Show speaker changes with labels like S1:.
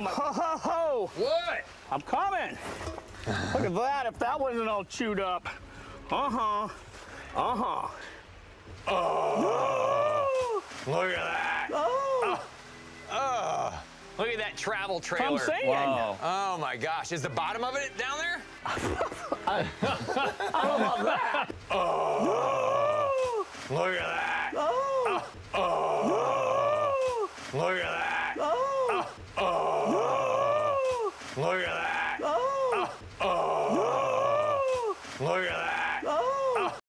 S1: my. Ho, ho, ho.
S2: What?
S1: I'm coming. Look at that, if that wasn't all chewed up. Uh-huh. Uh-huh.
S2: Oh. Look at that.
S1: Oh.
S2: Look at that travel trailer.
S1: I'm saying.
S2: Wow. Oh my gosh. Is the bottom of it down there?
S1: I don't know about that.
S2: Oh. No. Look at that.
S1: Oh.
S2: Oh. No. Look at that.
S1: Oh.
S2: Oh. No. Look at